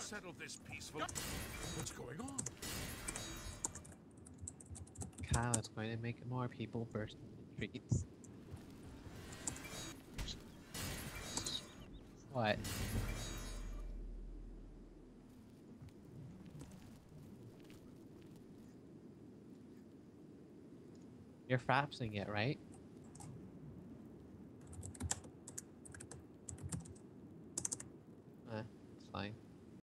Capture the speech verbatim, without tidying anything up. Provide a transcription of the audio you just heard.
settle this peacefully. What's going on? Cow is going to make more people burst in the streets. What? You're frapsing it, right?